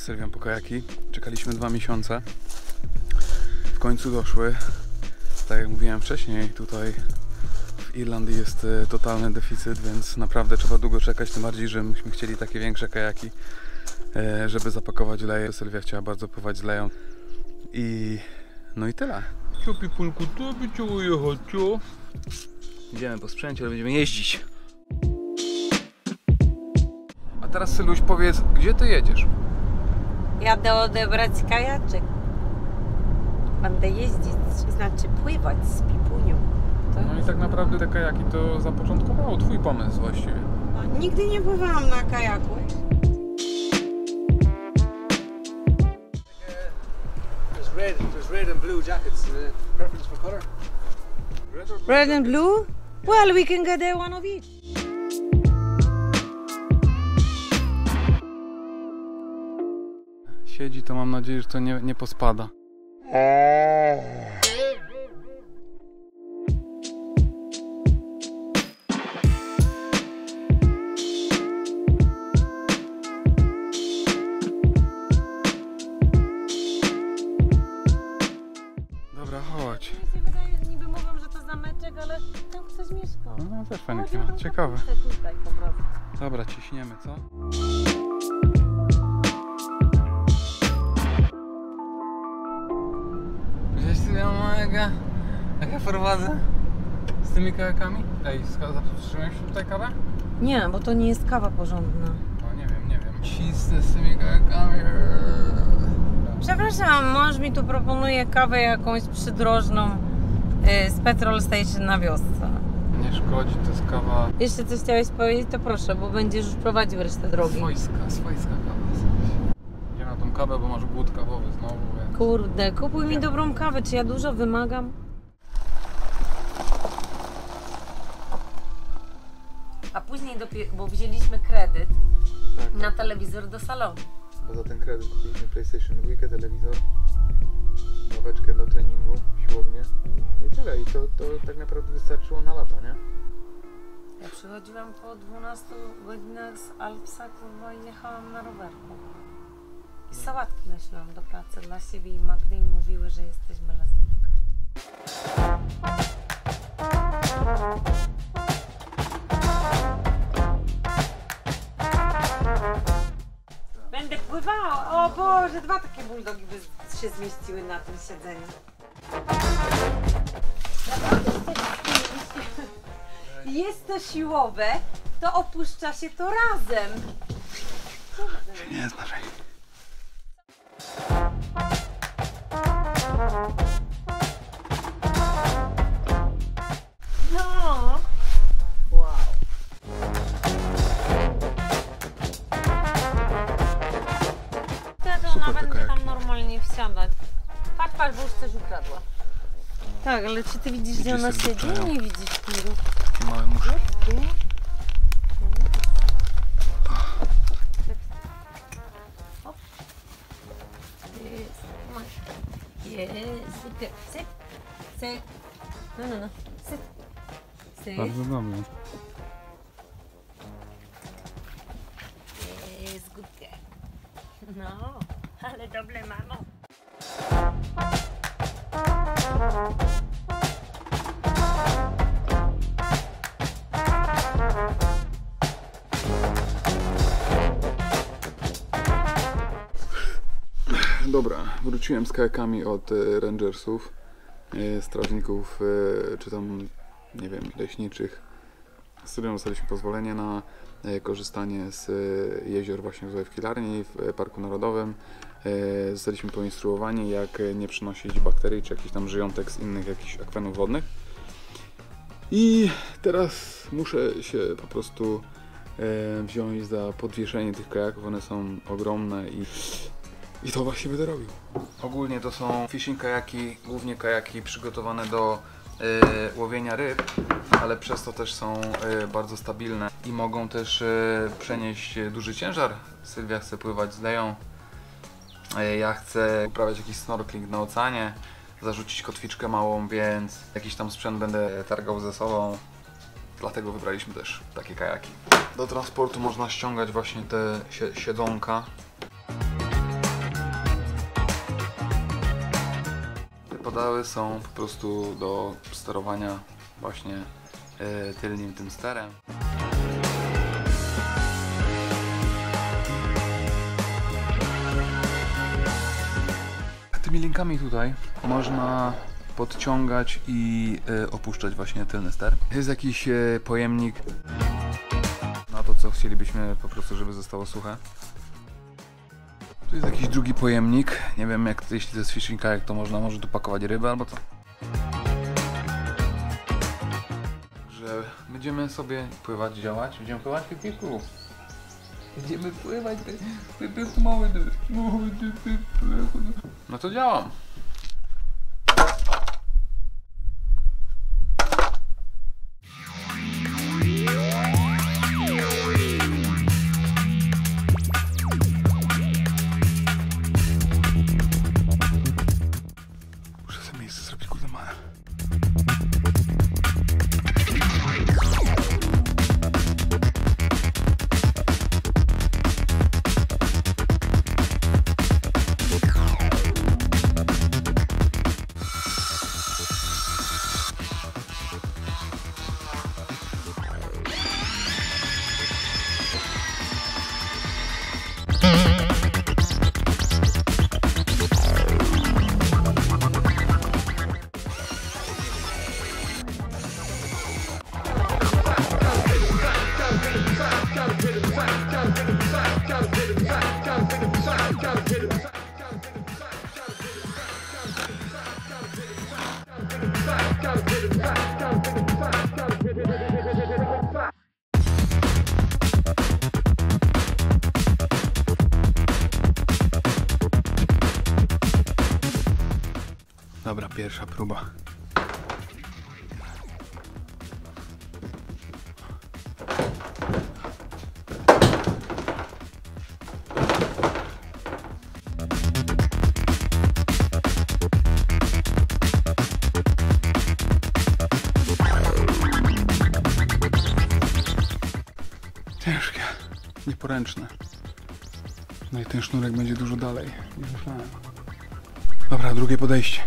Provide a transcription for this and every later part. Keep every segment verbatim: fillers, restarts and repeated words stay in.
Sylwią po kajaki. Czekaliśmy dwa miesiące. W końcu doszły. Tak jak mówiłem wcześniej, tutaj w Irlandii jest totalny deficyt, więc naprawdę trzeba długo czekać, tym bardziej, że myśmy chcieli takie większe kajaki, żeby zapakować leję. Sylwia chciała bardzo pływać z leją. I no i tyle. Co pipulku, to by cię ujechać, co? Idziemy po sprzęcie, ale będziemy jeździć. A teraz Syluś, powiedz, gdzie ty jedziesz? Jadę odebrać kajaczek. Będę jeździć, znaczy pływać z Pipunią. To No i tak naprawdę te kajaki to zapoczątkowało twój pomysł właściwie. nigdy nie pływałam na kajaku. There's red, there's red and blue jackets. Uh, preference for color? Red or blue? Red and blue? Well, we can get one of each. Siedzi, to mam nadzieję, że to nie, nie pospada. Dobra, chodź. Mi się wydaje, że niby mówią, że to zameczek, ale tam ktoś mieszka. No też fajnie, Chodźmy tam ciekawe. tutaj po prostu. Dobra, ciśniemy, co? Wiesz, ty mega, jak ja prowadzę z tymi kajakami? Ej, zatrzymałeś się tutaj kawę? Nie, bo to nie jest kawa porządna. No nie wiem, nie wiem. Cisnę z tymi kajakami. Przepraszam, mąż mi tu proponuje kawę jakąś przydrożną yy, z petrol station na wiosce. Nie szkodzi, to jest kawa Jeszcze coś chciałeś powiedzieć, to proszę, bo będziesz już prowadził resztę drogi. swojska, swojska kawa. Ja na tą kawę, bo masz głód kawowy znowu, więc... Kurde, kupuj mi dobrą kawę, czy ja dużo wymagam? A później dopiero, bo wzięliśmy kredyt Tak, na telewizor do salonu. bo za ten kredyt kupiliśmy PlayStation dwa, telewizor, ławeczkę do treningu, siłownię i tyle. I to, to tak naprawdę wystarczyło na lata, nie? Ja przychodziłam po dwunastu godzinach z Alpsa, kurwa, i jechałam na rowerku. I sałatki nosiłam do pracy dla siebie i Magdy i mówiły, że jesteśmy lesbijkami. Będę pływała! O Boże, dwa takie bulldogi by się zmieściły na tym siedzeniu. Jest to siłowe, to opuszcza się to razem. Się nie znasz. No. Wow. Wtedy ona Super te będzie tam kajaki. normalnie wsiadać. Patrz, patrz, bo już coś ukradła. Tak, ale czy ty widzisz, gdzie Gdzie ona się siedzi? zwyczają? Nie widzisz tirów. Małe muszki. Jest, super. Syk, syk. No, no, no. Syk. Syk. Bardzo dobrze. Jest gutkę. No, ale dobre mamo. Dobra, wróciłem z kajakami od e, rangersów, e, strażników, e, czy tam, nie wiem, leśniczych, z którym dostaliśmy pozwolenie na e, korzystanie z e, jezior właśnie tutaj w Killarney, w e, Parku Narodowym. E, zostaliśmy poinstruowani, jak e, nie przynosić bakterii, czy jakichś tam żyjątek z innych jakichś akwenów wodnych. I teraz muszę się po prostu e, wziąć za podwieszenie tych kajaków, one są ogromne i I to właśnie będę robił. Ogólnie to są fishing kajaki, głównie kajaki przygotowane do y, łowienia ryb, ale przez to też są y, bardzo stabilne i mogą też y, przenieść duży ciężar. Sylwia chce pływać z leją, y, ja chcę uprawiać jakiś snorkeling na oceanie, zarzucić kotwiczkę małą, więc jakiś tam sprzęt będę targał ze sobą. Dlatego wybraliśmy też takie kajaki. Do transportu można ściągać właśnie te siedzonka. Pedały są po prostu do sterowania właśnie e, tylnym tym sterem. Tymi linkami tutaj można podciągać i e, opuszczać właśnie tylny ster. Jest jakiś e, pojemnik na to, co chcielibyśmy po prostu, żeby zostało suche. Tu jest jakiś drugi pojemnik. Nie wiem, jak jeśli to jest fishing kayak, to można może tu pakować ryby albo co. Że będziemy sobie pływać, działać. Będziemy pływać w pipiku. Będziemy pływać. Pipiku mały. No to działam. Dobra, pierwsza próba. Ciężkie, nieporęczne. No i ten sznurek będzie dużo dalej niż myślałem. Dobra, drugie podejście.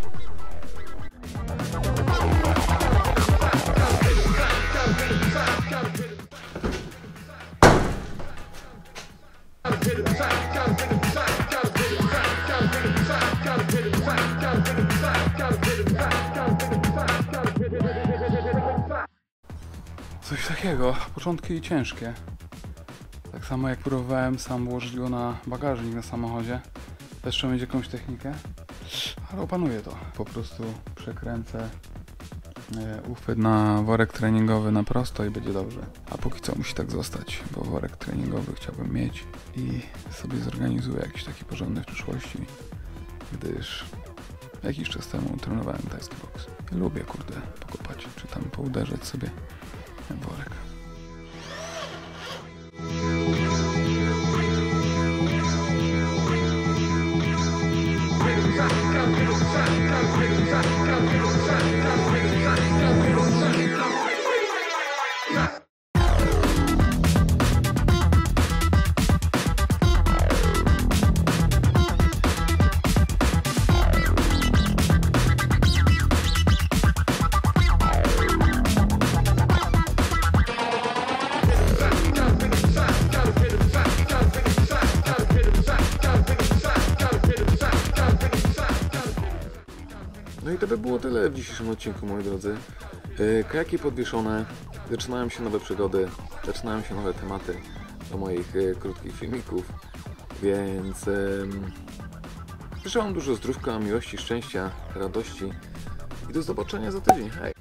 Coś takiego, początki ciężkie. Tak samo jak próbowałem sam włożyć go na bagażnik na samochodzie. Też trzeba mieć jakąś technikę, ale opanuję to. Po prostu przekręcę uchwyt na worek treningowy na prosto i będzie dobrze. A póki co musi tak zostać, bo worek treningowy chciałbym mieć i sobie zorganizuję jakiś taki porządek w przyszłości, gdyż jakiś czas temu trenowałem tajski boks. Lubię, kurde, pokopać, czy tam pouderzać sobie w worek. No i to by było tyle w dzisiejszym odcinku, moi drodzy. Kajaki podwieszone, zaczynają się nowe przygody, zaczynają się nowe tematy do moich krótkich filmików, więc um, życzę wam dużo zdrówka, miłości, szczęścia, radości i do zobaczenia za tydzień. Hej!